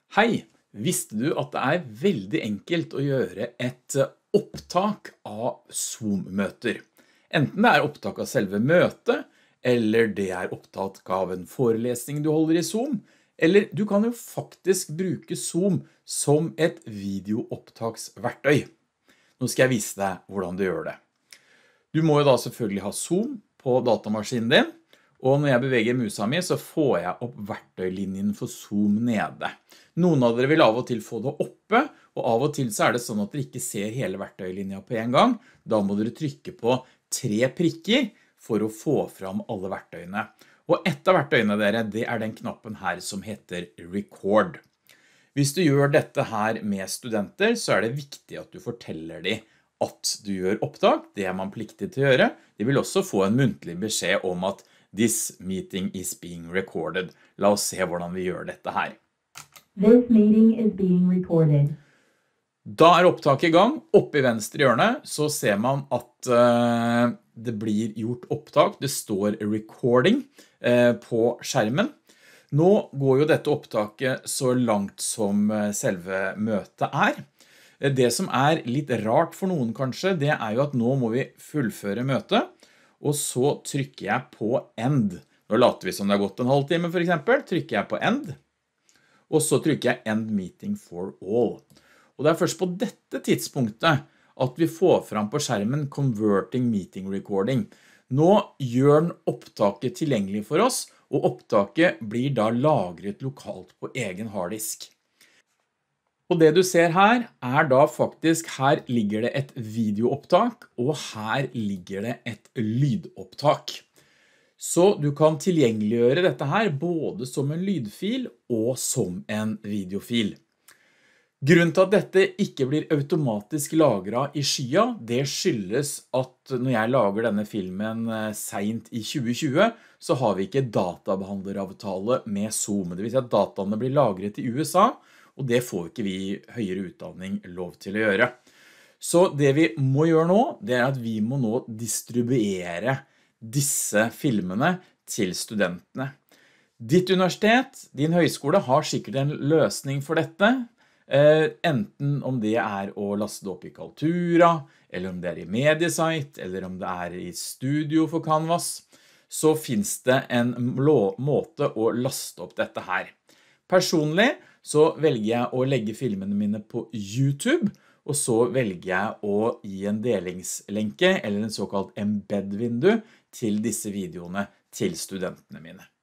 Hei, visste du at det er veldig enkelt å gjøre et opptak av Zoom-møter? Enten det er opptak av selve møtet, eller det er opptak av en forelesning du holder i Zoom, eller du kan jo faktisk bruke Zoom som et videoopptaksverktøy. Nå skal jeg vise deg hvordan du gjør det. Du må jo da selvfølgelig ha Zoom på datamaskinen din, og når jeg beveger musa mi så får jeg opp verktøylinjen for Zoom nede. Noen av dere vil av og til få det oppe, og av og til så er det sånn at dere ikke ser hele verktøylinja på en gang. Da må dere trykke på 3 prikker for å få fram alle verktøyene. Og et av verktøyene dere, det er den knappen her som heter Record. Hvis du gjør dette her med studenter, så er det viktig at du forteller dem at du gjør opptak. Det er man pliktig til å gjøre. De vil også få en muntlig beskjed om at «This meeting is being recorded». La oss se hvordan vi gjør dette her. This meeting is being recorded. Da er opptaket i gang. Oppe i venstre hjørne så ser man at det blir gjort opptak. Det står recording på skjermen. Nå går jo dette opptaket så langt som selve møtet er. Det som er litt rart for noen kanskje, det er jo at nå må vi fullføre møtet, og så trykker jeg på end. Nå later vi som det har gått en halvtime for eksempel, trykker jeg på end, og så trykker jeg end meeting for all. Og det er først på dette tidspunktet at vi får fram på skjermen converting meeting recording. Nå gjør den opptaket tilgjengelig for oss, og opptaket blir da lagret lokalt på egen harddisk. Og det du ser her er da faktisk, her ligger det et videoopptak, og her ligger det et lydopptak. Så du kan tilgjengeliggjøre dette her både som en lydfil og som en videofil. Grunnen til at dette ikke blir automatisk lagret i skya, det skyldes at når jeg lager denne filmen sent i 2020, så har vi ikke databehandleravtale med Zoom. Det vil si at dataene blir lagret i USA, og det får ikke vi i høyere utdanning lov til å gjøre. Så det vi må gjøre nå, det er at vi må nå distribuere disse filmene til studentene. Ditt universitet, din høyskole, har sikkert en løsning for dette, enten om det er å laste det opp i Kaltura, eller om det er i Mediesite, eller om det er i Studio for Canvas, så finnes det en måte å laste opp dette her. Personlig så velger jeg å legge filmene mine på YouTube, og så velger jeg å gi en delingslenke, eller en såkalt embed-vindu, til disse videoene til studentene mine.